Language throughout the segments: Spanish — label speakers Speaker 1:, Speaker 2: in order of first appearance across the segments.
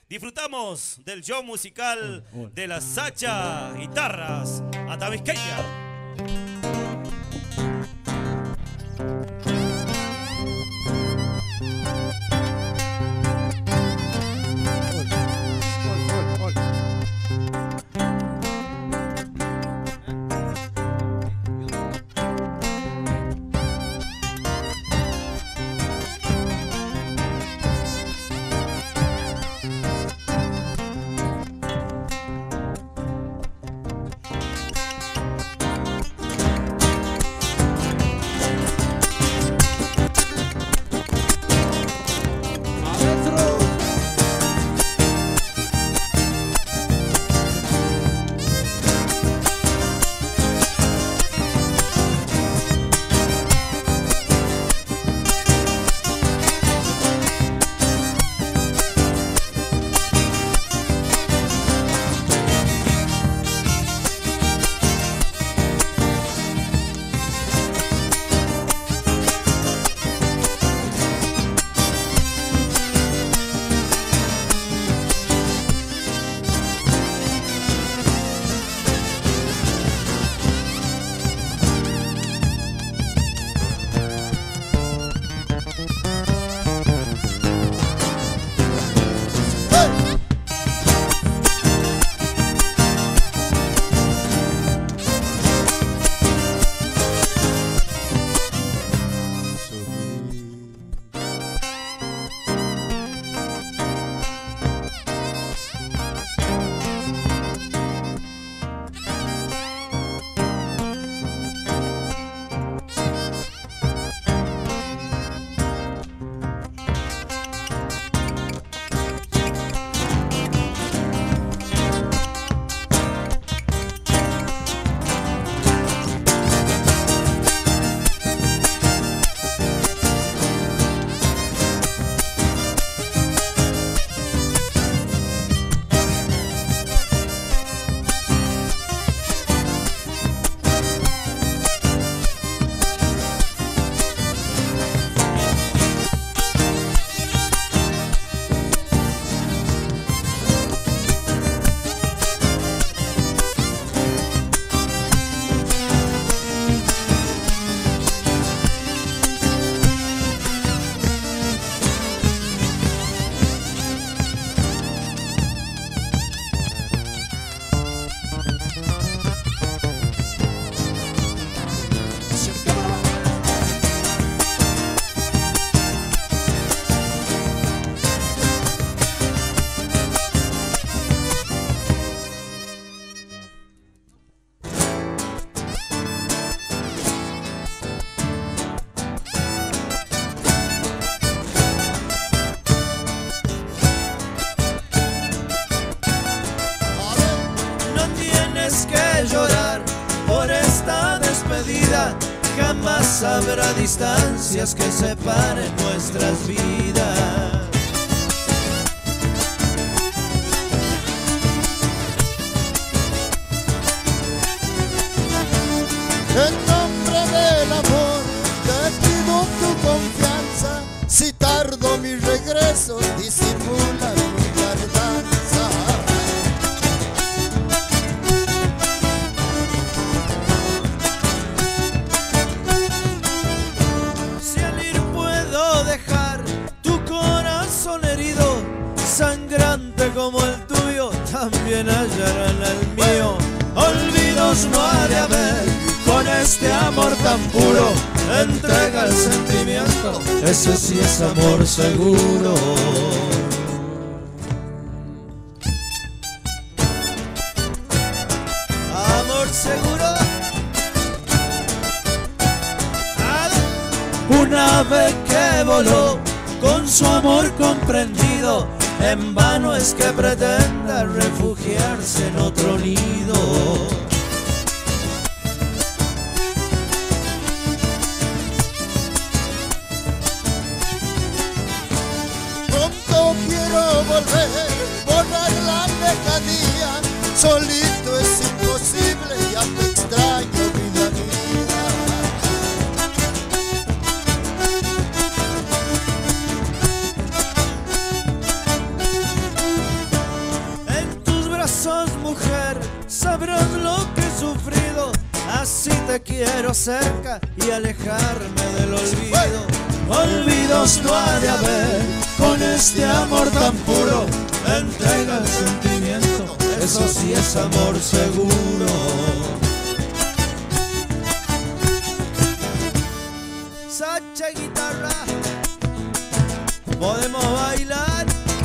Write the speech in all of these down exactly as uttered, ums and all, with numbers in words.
Speaker 1: Disfrutamos del show musical de la Sacha Guitarras Atavisqueña.
Speaker 2: Jamás habrá distancias que separen nuestras vidas.
Speaker 3: En nombre del amor te pido tu confianza. Si tardo mi regreso, disimula mi tardanza.
Speaker 2: Sangrante como el tuyo, también hallarán el mío. Olvidos no ha de haber con este amor tan puro. Entrega el sentimiento, ese sí es amor seguro. Amor seguro. Un ave que voló con su amor comprendido, en vano es que pretenda refugiarse en otro nido.
Speaker 3: Pronto quiero volver, borrar la lejanía. Solito es imposible, ya te extraño, vida mía.
Speaker 2: sabrás lo que he sufrido. Así te quiero cerca y alejarme del olvido. Olvidos no ha de haber con este amor tan puro. Entrega el sentimiento, eso sí es amor seguro. Sacha y guitarra, podemos bailar.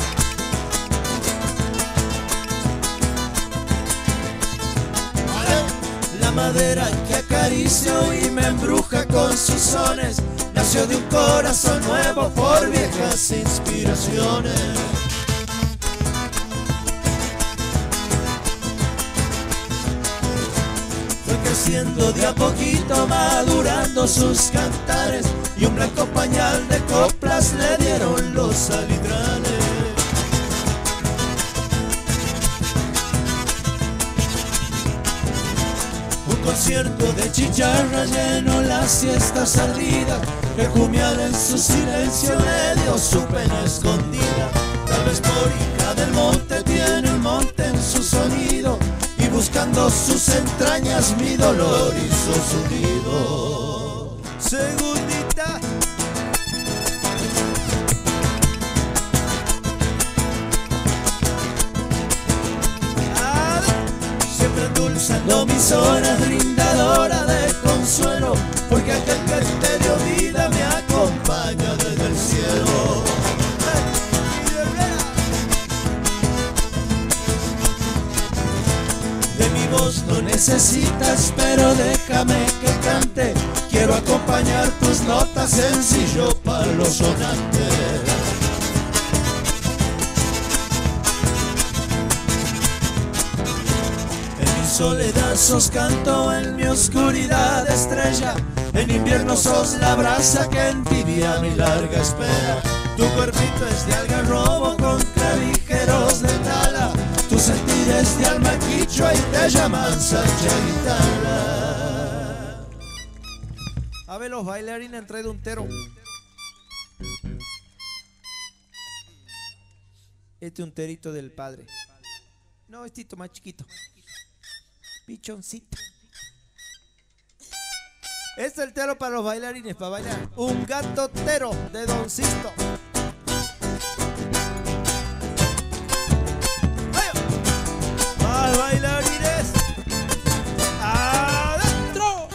Speaker 2: La madera que acaricio y me embruja con sus sones nació de un corazón nuevo por viejas inspiraciones. Fue creciendo de a poquito, madurando sus cantares, y un blanco pañal de coplas le dieron los alitrales. Concierto de chicharra llenó las siestas ardidas, el jumial en su silencio le dio su pena escondida. Tal vez por hija del monte tiene el monte en su sonido, y buscando sus entrañas mi dolor hizo su nido. Segundita. Endulzando mis horas, brindadora de consuelo, porque aquel que te dio vida me acompaña desde el cielo. De mi voz no necesitas, pero déjame que cante. Quiero acompañar tus notas, sencillo para los sonantes. Soledad sos canto, en mi oscuridad estrella. En invierno sos la brasa que entibia mi larga espera. Tu cuerpito es de algarrobo con clavijeros de tala. Tu sentir es de alma quichua y te llaman Sacha Guitarra. A ver, los bailarines han traído un tero. Este es un terito del padre. No, estito más chiquito. Pichoncito. Este es el tero para los bailarines, para bailar. Un gato tero de Don Sisto. Más bailarines. Adentro.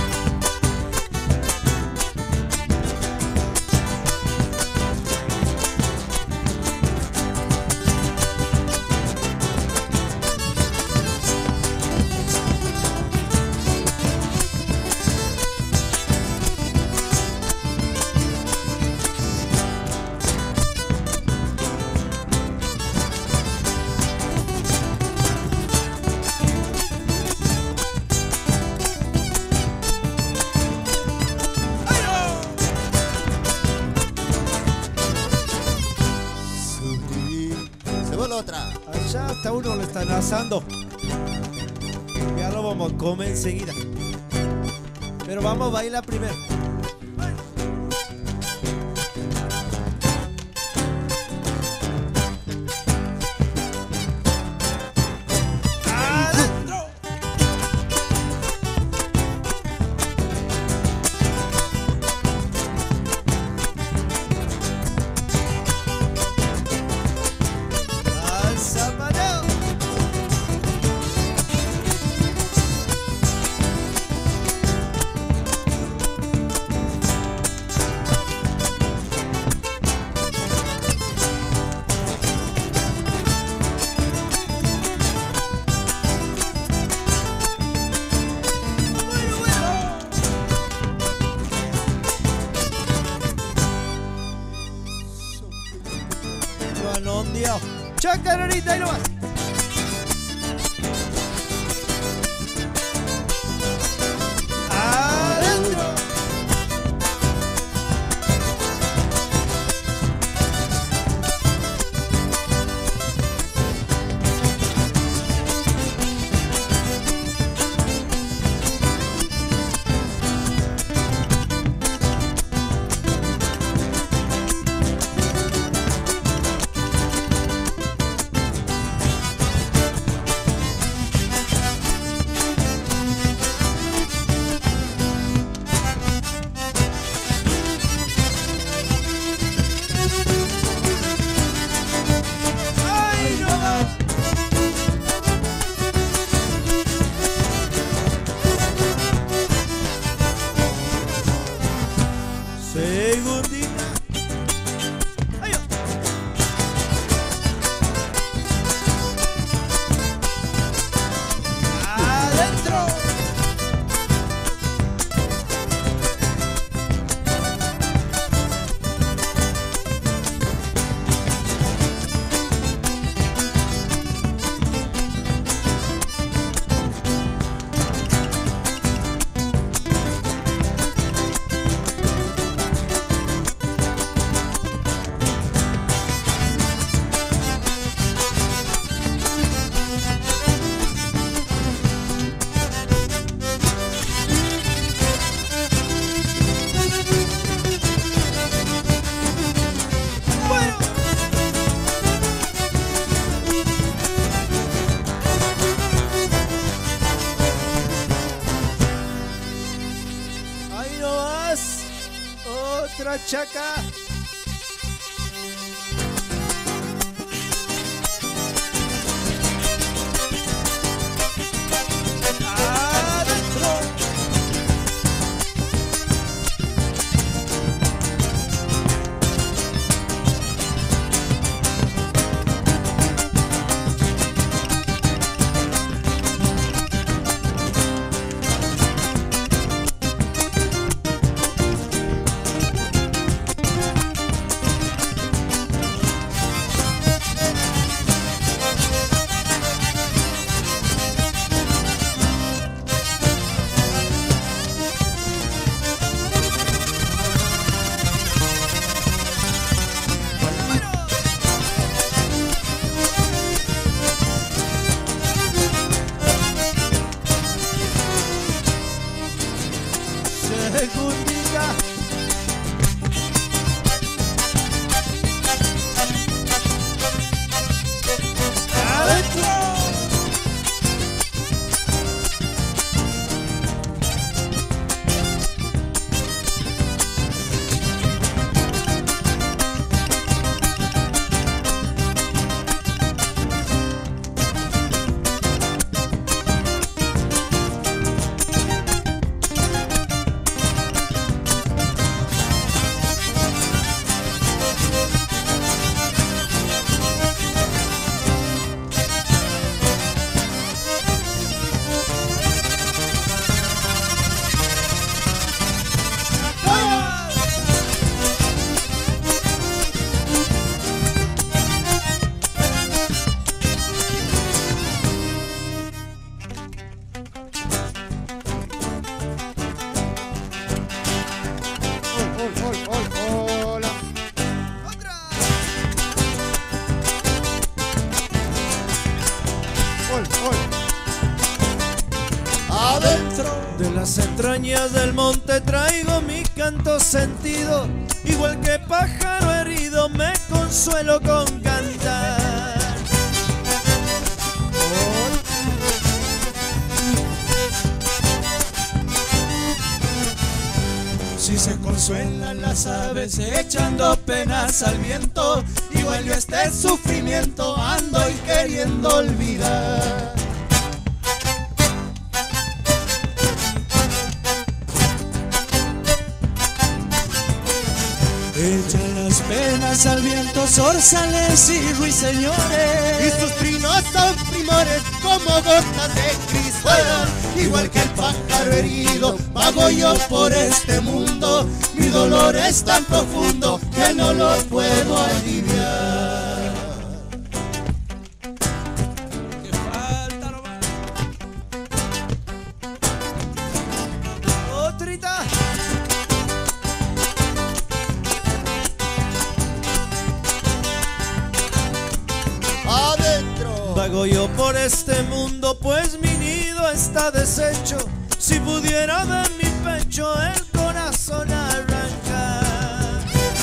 Speaker 2: Allá hasta uno lo están asando. Ya lo vamos a comer enseguida. Pero vamos a bailar primero. Chacarorita y nomás. Adentro. Chaca. Segundita. Adentro. Adentro de las entrañas del monte traigo mi canto sentido, igual que pájaro herido me consuelo con cantar. Si se consuelan las aves echando penas al viento, igual yo este sufrimiento ando y queriendo olvidar. Echan las penas al viento zorzales y ruiseñores,
Speaker 3: y sus trinos son primores como gotas de cristal. Igual que el pájaro herido vago yo por este mundo, mi dolor es tan profundo que no lo puedo aliviar.
Speaker 2: Que falta nomás. Otrita.
Speaker 3: Adentro
Speaker 2: vago yo por este mundo, pues mi nido está deshecho. Si pudiera de mi pecho el corazón arrancar.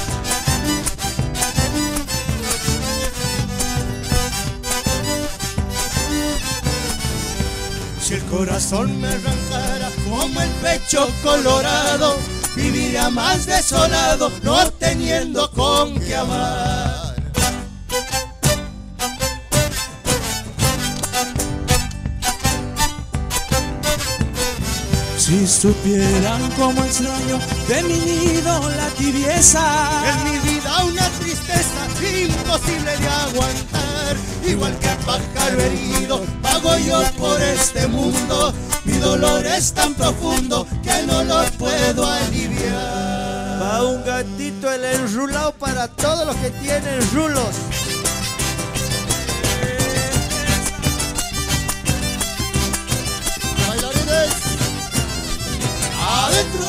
Speaker 3: si el corazón me arrancara como el pecho colorado, viviría más desolado, no teniendo con qué amar.
Speaker 2: Si supieran cómo extraño de mi nido la tibieza,
Speaker 3: en mi vida una tristeza imposible de aguantar. Igual que pájaro herido, vago yo por este mundo. Mi dolor es tan profundo que no lo puedo aliviar.
Speaker 2: Va un gatito el enrulado para todos los que tienen rulos.
Speaker 3: Bailarines, adentro.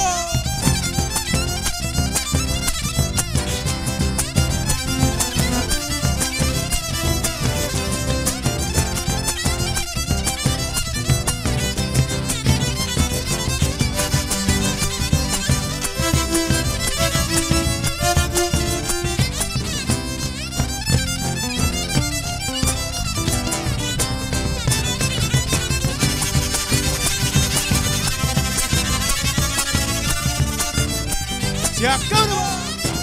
Speaker 3: Se acaba.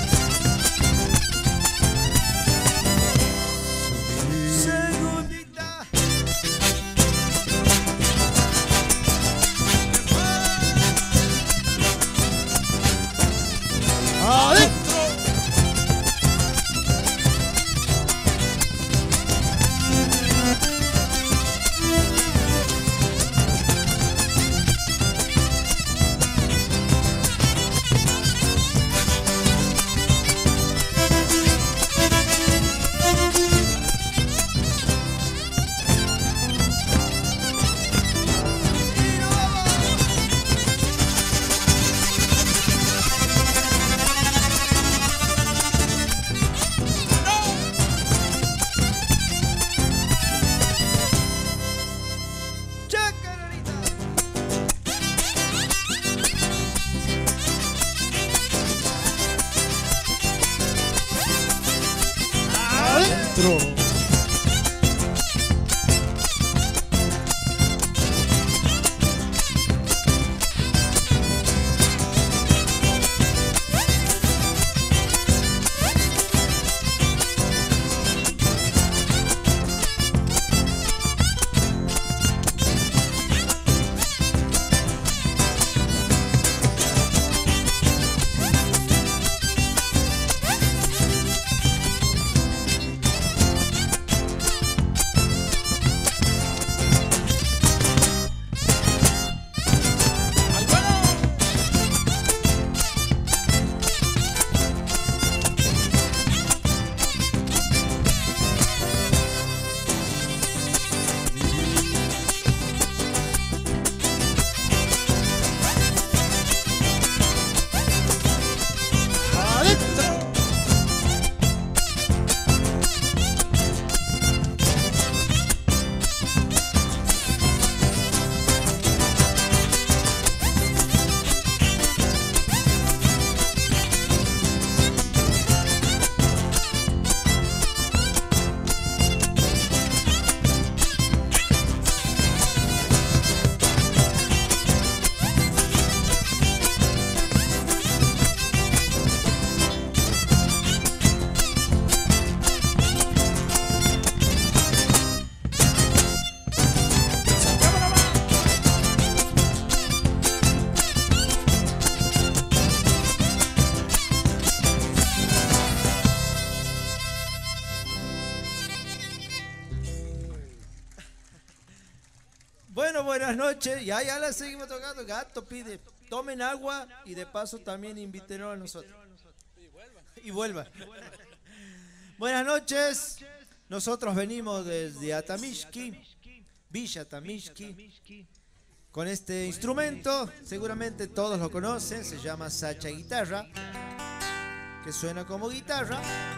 Speaker 2: Bueno, buenas noches. Ya, ya la seguimos tocando. Gato pide, tomen agua y de paso también invítenos a nosotros. Y vuelvan. Buenas noches. Nosotros venimos desde Atamishki, Villa Atamishki, con este instrumento. Seguramente todos lo conocen. Se llama sacha guitarra, que suena como guitarra.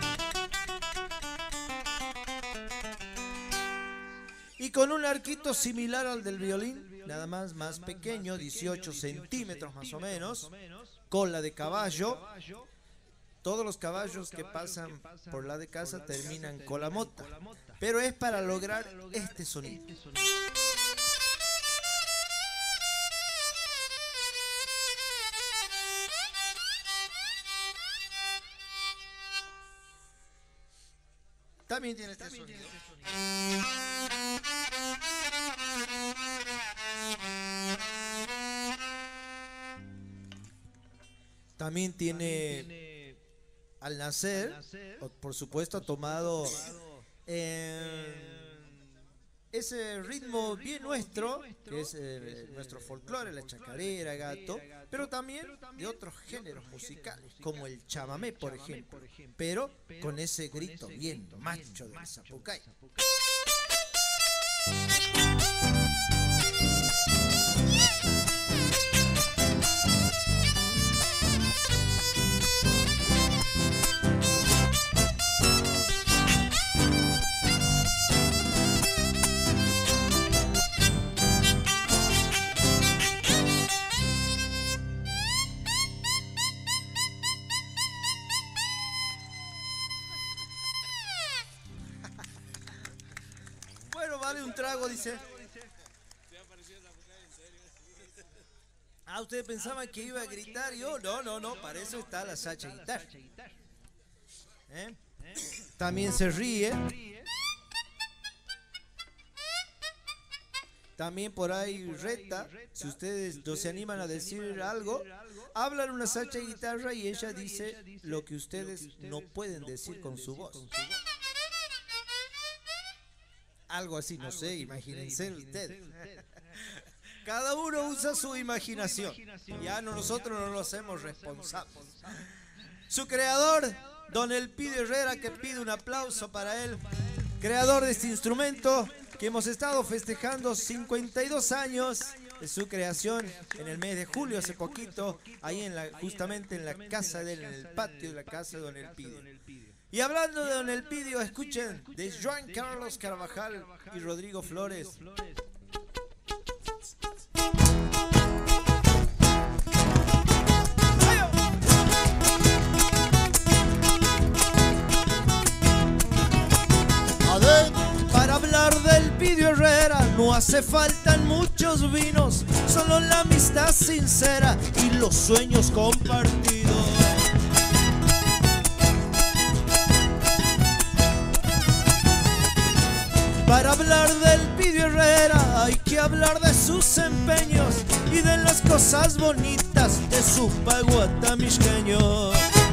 Speaker 2: Y con un arquito similar al del violín, nada más más pequeño, dieciocho centímetros más o menos, cola de caballo. Todos los caballos que pasan por la de casa terminan con la mota, pero es para lograr este sonido. También tiene este sonido. También tiene, al nacer, por supuesto, ha tomado eh, ese ritmo bien nuestro, que es eh, nuestro folclore, la chacarera, gato, pero también de otros géneros musicales, como el chamamé, por ejemplo, pero con ese grito bien macho del Zapucay. Un trago, dice. Ah, ustedes pensaban que iba a gritar yo. No, no, no, para eso está la sacha guitarra. ¿Eh? También se ríe. También por ahí reta. Si ustedes no se animan a decir algo, hablan una sacha guitarra y ella dice lo que ustedes no pueden decir con su voz. Algo así, no sé, imagínense ustedes. Cada uno usa su imaginación. Ya no, nosotros no nos hacemos responsables. Su creador, don Elpidio Herrera, que pide un aplauso para él. Creador de este instrumento, que hemos estado festejando cincuenta y dos años de su creación en el mes de julio, hace poquito, ahí en la, justamente en la casa de él, en el patio de la casa de don Elpidio. Y hablando de don Elpidio, escuchen de Juan Carlos Carvajal y Rodrigo Flores. Para hablar del Elpidio Herrera no hace falta muchos vinos, solo la amistad sincera y los sueños compartidos. Para hablar del Elpidio Herrera hay que hablar de sus empeños y de las cosas bonitas de su pago atamishqueño.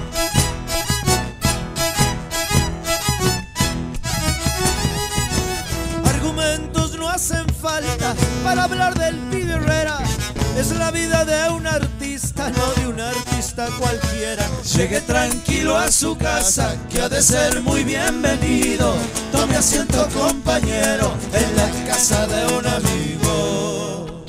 Speaker 2: Argumentos no hacen falta para hablar del Elpidio Herrera. Es la vida de un artista, no de un artista cualquiera. Llegue tranquilo a su casa, que ha de ser muy bienvenido. Tome asiento, compañero, en la casa de un amigo.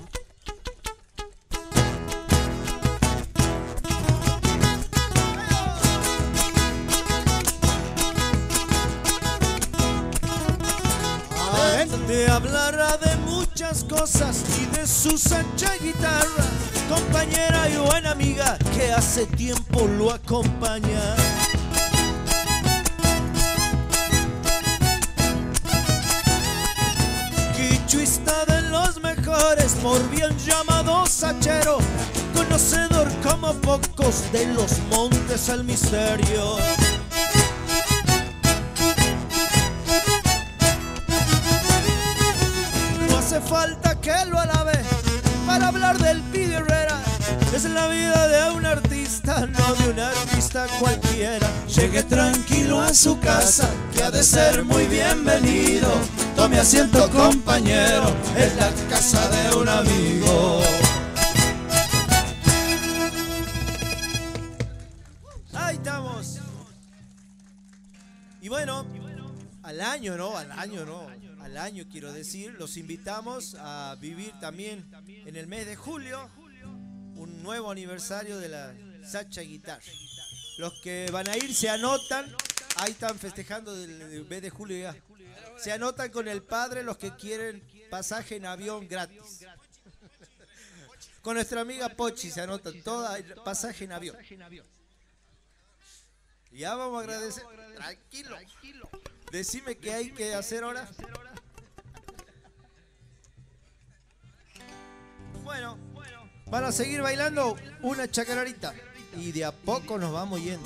Speaker 2: Te hablará de muchas cosas y de su sacha guitarra, compañera y buena amiga que hace tiempo lo acompaña. Quichuista de los mejores, por bien llamado sachero, conocedor como pocos de los montes al misterio. Hace falta que lo alabe para hablar del Elpidio Herrera. Es la vida de un artista, no de un artista cualquiera. Llegue tranquilo a su casa, que ha de ser muy bienvenido. Tome asiento compañero en la casa de un amigo.
Speaker 3: Ahí estamos. Y bueno, al año, ¿no? Al año, ¿no? Al año quiero decir, los invitamos a vivir también en el mes de julio un nuevo aniversario de la Sacha Guitarra. Los que van a ir se anotan, ahí están festejando el mes de julio ya. Se anotan con el padre los que quieren pasaje en avión gratis. Con nuestra amiga Pochi se anotan toda pasaje en avión. Ya vamos a agradecer. Tranquilo. Decime qué hay que hacer ahora. Bueno, van a seguir bailando una chacararita y de a poco nos vamos yendo.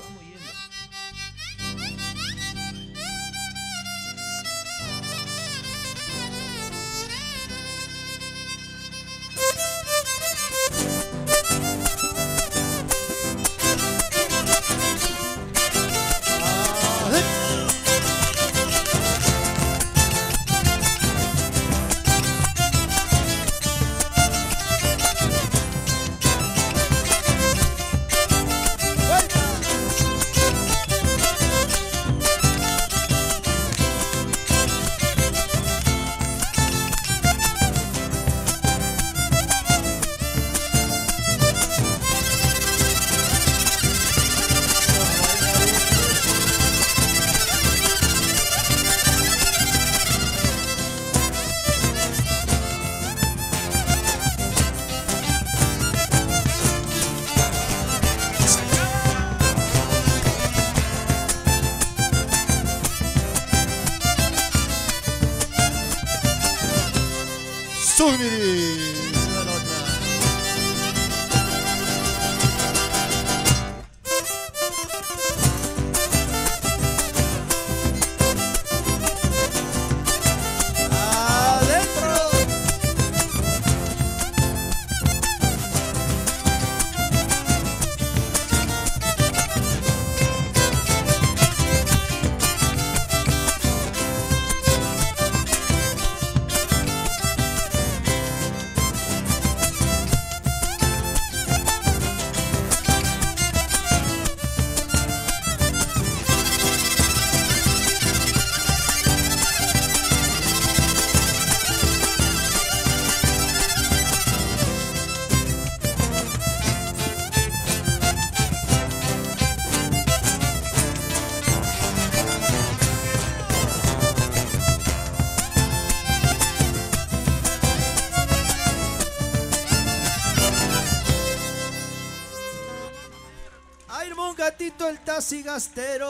Speaker 3: El taxi gastero.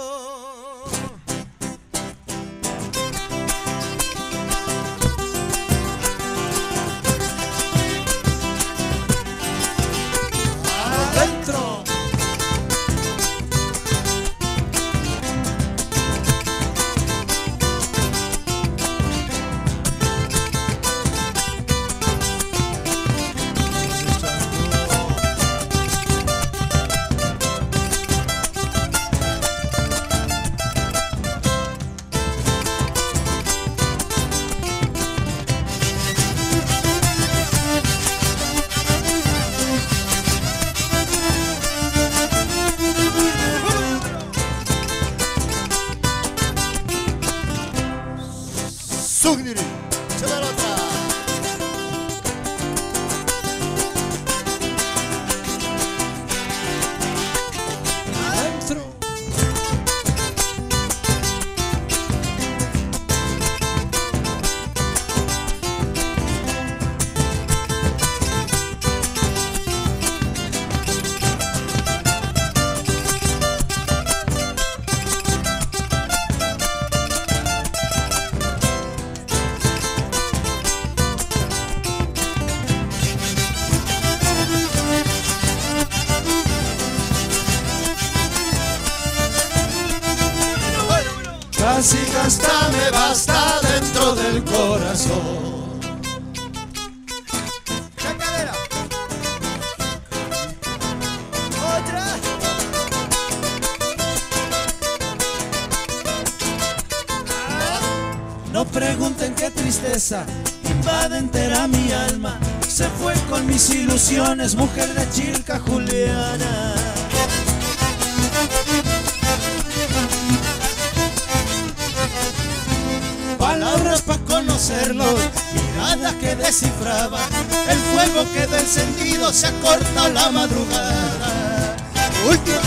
Speaker 2: Adentro. Casi hasta me basta dentro del corazón.
Speaker 3: Chacarera. Otra.
Speaker 2: No pregunten qué tristeza invade entera mi alma. Se fue con mis ilusiones, mujer de Chilca Juliana.
Speaker 3: Palabras para conocerlos, miradas que descifraban, el fuego quedó encendido, se acorta la madrugada. Última.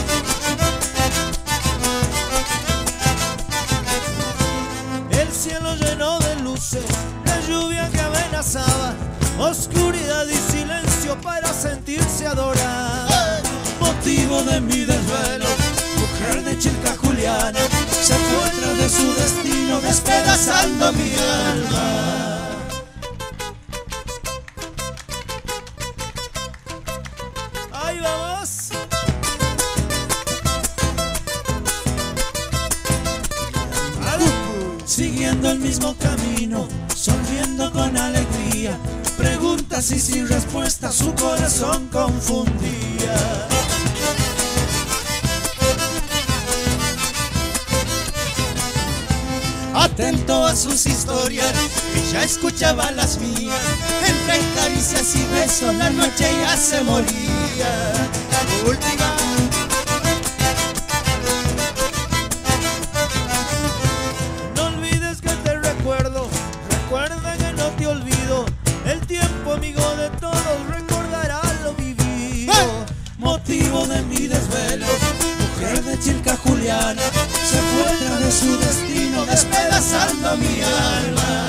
Speaker 2: El cielo lleno de luces, la lluvia que amenazaba, oscuridad y silencio para sentirse adorada. Motivo de mi desvelo, mujer de Chilca Juliana, se fue tras de su destino despedazando mi alma. Ahí vamos. Siguiendo el mismo camino, sonriendo con alegría, preguntas y sin respuesta su corazón confundía.
Speaker 3: Atento a sus historias, ella escuchaba las mías. Entre caricias y besos la noche ya se moría. Última.
Speaker 2: No olvides que te recuerdo, recuerda que no te olvido. El tiempo amigo de todos recordará lo vivido. ¡Hey! Motivo de mi desvelo, mujer de Chilca Juliana, se fue tras de su destino despedazando mi alma.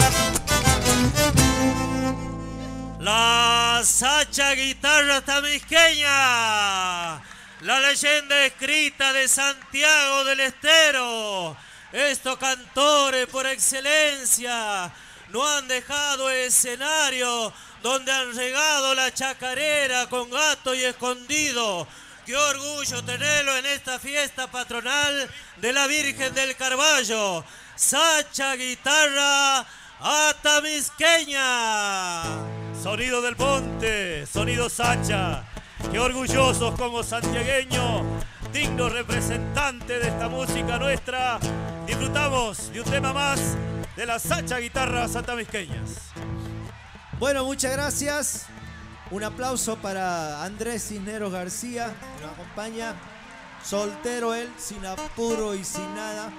Speaker 1: La Sacha Guitarra Tamisqueña, la leyenda escrita de Santiago del Estero. Estos cantores por excelencia no han dejado escenario donde han regado la chacarera con gato y escondido. Qué orgullo tenerlo en esta fiesta patronal de la Virgen del Carballo. Sacha Guitarra Atamisqueña. Sonido del monte, sonido Sacha. Qué orgullosos como santiagueños, dignos representantes de esta música nuestra. Disfrutamos de un tema más de las Sacha Guitarras Atamisqueñas.
Speaker 2: Bueno, muchas gracias. Un aplauso para Andrés Cisneros García, que nos acompaña. Soltero él, sin apuro y sin nada.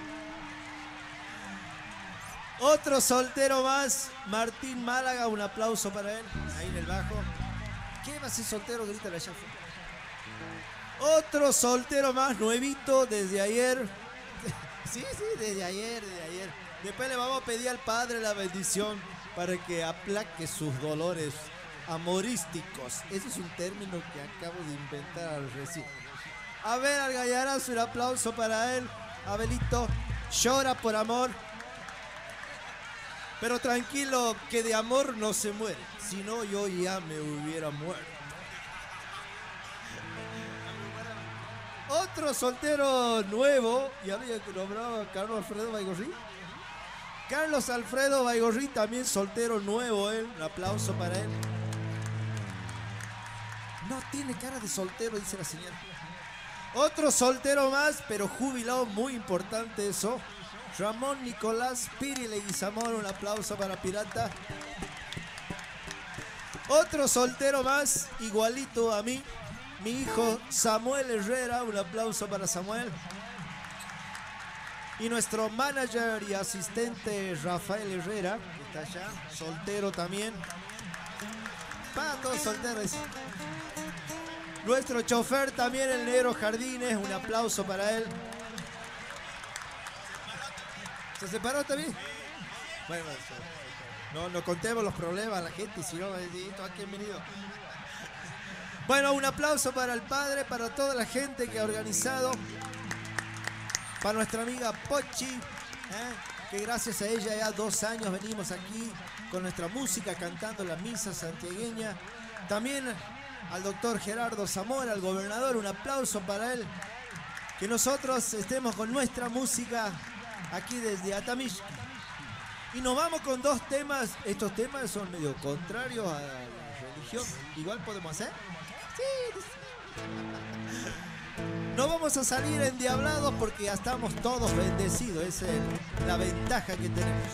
Speaker 2: Otro soltero más, Martín Málaga, un aplauso para él, ahí en el bajo. ¿Qué va a ser soltero? Grítale allá afuera. Otro soltero más, nuevito, desde ayer. Sí, sí, desde ayer, desde ayer. Después le vamos a pedir al Padre la bendición para que aplaque sus dolores amorísticos. Ese es un término que acabo de inventar al recién. A ver, al Gallarazo, un aplauso para él. Abelito, llora por amor. Pero tranquilo, que de amor no se muere. Si no, yo ya me hubiera muerto. Otro soltero nuevo, y había nombrado a Carlos Alfredo Baigorri. Carlos Alfredo Baigorri, también soltero nuevo él. Un aplauso para él. No tiene cara de soltero, dice la señora. Otro soltero más, pero jubilado, muy importante eso. Ramón Nicolás Piri Leguizamón, un aplauso para Pirata. Otro soltero más, igualito a mí, mi hijo Samuel Herrera, un aplauso para Samuel. Y nuestro manager y asistente Rafael Herrera, que está allá, soltero también. Para todos solteros. Nuestro chofer también, el negro Jardines, un aplauso para él. ¿Se separó también? Bueno, no, no contemos los problemas a la gente, si no, ¿a quién venido? Bueno, un aplauso para el padre, para toda la gente que ha organizado. Para nuestra amiga Pochi, ¿eh? que gracias a ella ya dos años venimos aquí con nuestra música, cantando la misa santiagueña. También al doctor Gerardo Zamora, al gobernador, un aplauso para él. Que nosotros estemos con nuestra música aquí desde Atamisqui. Y nos vamos con dos temas. Estos temas son medio contrarios a la religión. Igual podemos hacer. Sí. No vamos a salir endiablados porque ya estamos todos bendecidos. Esa es la ventaja que tenemos.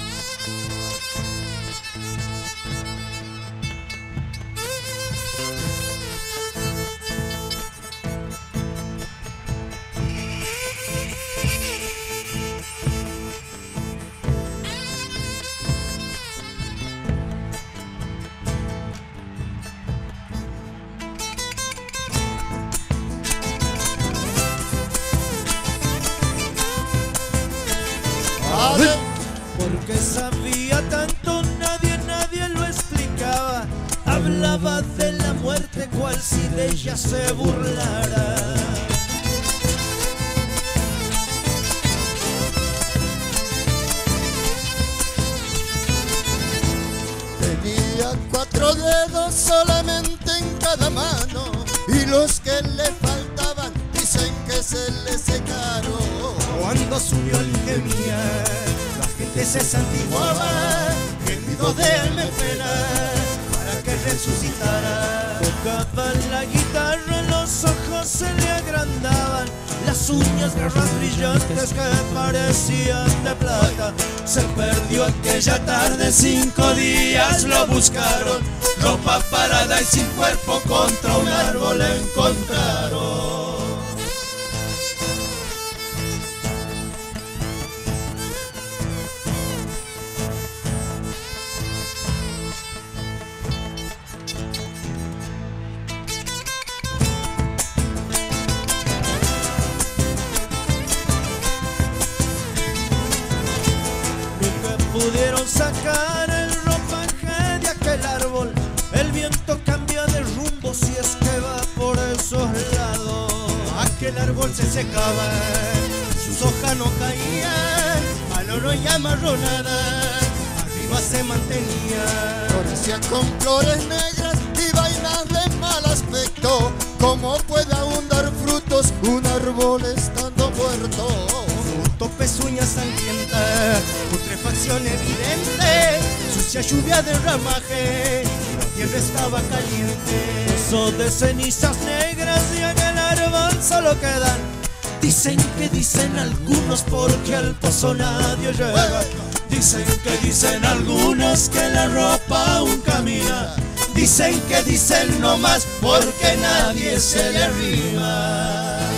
Speaker 2: Porque sabía tanto, nadie, nadie lo explicaba. Hablaba de la muerte cual si de ella se burlara.
Speaker 3: Tenía cuatro dedos solamente en cada mano, y los que le faltaban dicen que se le secaron.
Speaker 2: Cuando subió el gemía, la gente se santiguaba, gemido de alma en pena, para que resucitara. Tocaba la guitarra, los ojos se le agrandaban, las uñas garras brillantes que parecían de plata. Se perdió aquella tarde, cinco días lo buscaron, ropa parada y sin cuerpo contra un árbol la encontraron. Pudieron sacar el ropaje de aquel árbol. El viento cambia de rumbo si es que va por esos lados. Aquel árbol se secaba, sus hojas no caían, al oro y amarronada, arriba se mantenía.
Speaker 3: Florecía con flores negras y vainas de mal aspecto. ¿Cómo puede aún dar frutos un árbol estando muerto?
Speaker 2: Pezuña sangrienta, putrefacción evidente, sucia lluvia de ramaje, la tierra estaba caliente. Pozo de cenizas negras y aquel árbol solo quedan. Dicen que dicen algunos porque al pozo nadie llega. Dicen que dicen algunos que la ropa aún camina. Dicen que dicen no más porque nadie se le arrima.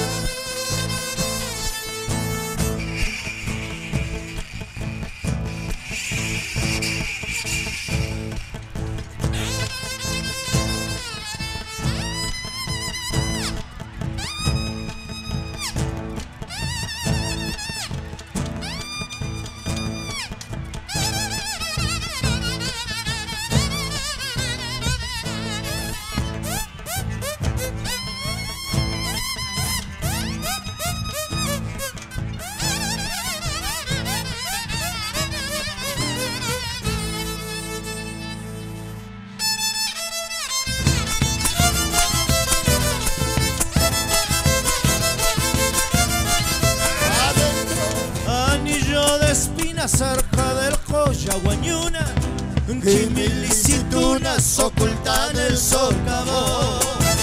Speaker 2: Cerca del Coyahuañuna, y mil licitunas ocultan el socavón.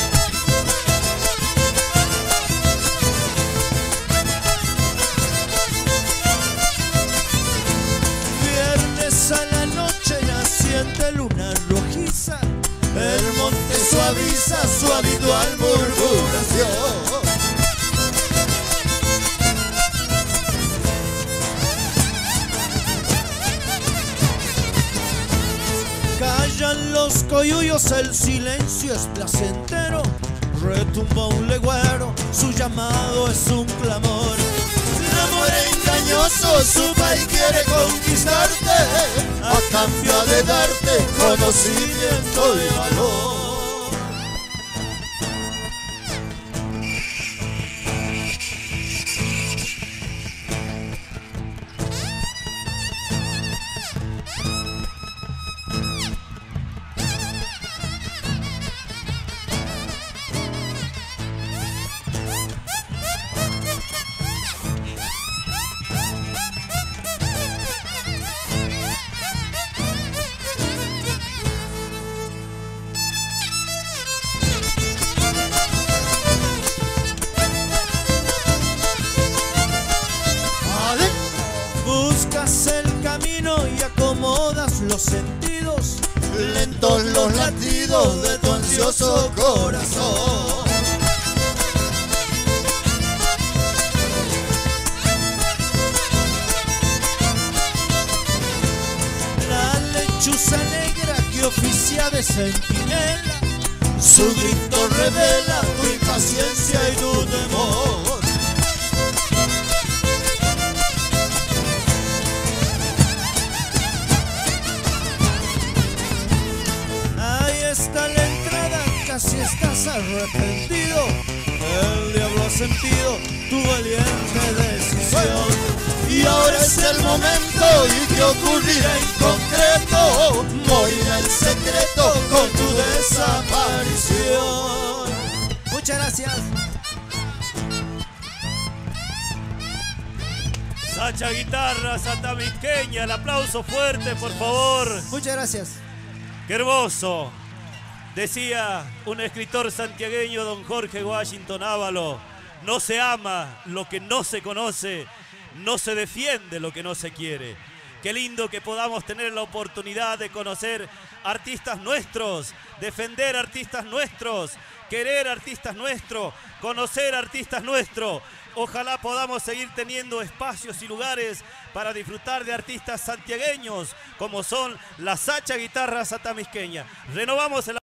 Speaker 2: Viernes a la noche naciente luna rojiza, el monte suaviza su habitual murmuración. Callan los coyuyos, el silencio es placentero. Retumba un legüero, su llamado es un clamor. El amor engañoso, su país quiere conquistarte, a cambio de darte conocimiento y valor. los sentidos,
Speaker 3: lentos los latidos de tu ansioso corazón.
Speaker 2: La lechuza negra que oficia de centinela, su grito revela tu impaciencia y tu temor. Ahí está la entrada, casi estás arrepentido. El diablo ha sentido tu valiente decisión.
Speaker 3: Y ahora es el momento, y que ocurrirá en concreto, morirá en secreto con tu desaparición.
Speaker 2: Muchas gracias.
Speaker 1: Sacha Guitarras Atamisqueña, el aplauso fuerte, por favor.
Speaker 2: Muchas gracias.
Speaker 1: ¡Qué hermoso! Decía un escritor santiagueño, don Jorge Washington Ávalo, no se ama lo que no se conoce, no se defiende lo que no se quiere. Qué lindo que podamos tener la oportunidad de conocer artistas nuestros, defender artistas nuestros, querer artistas nuestros, conocer artistas nuestros. Ojalá podamos seguir teniendo espacios y lugares para disfrutar de artistas santiagueños como son la Sacha Guitarras Atamisqueña. Renovamos el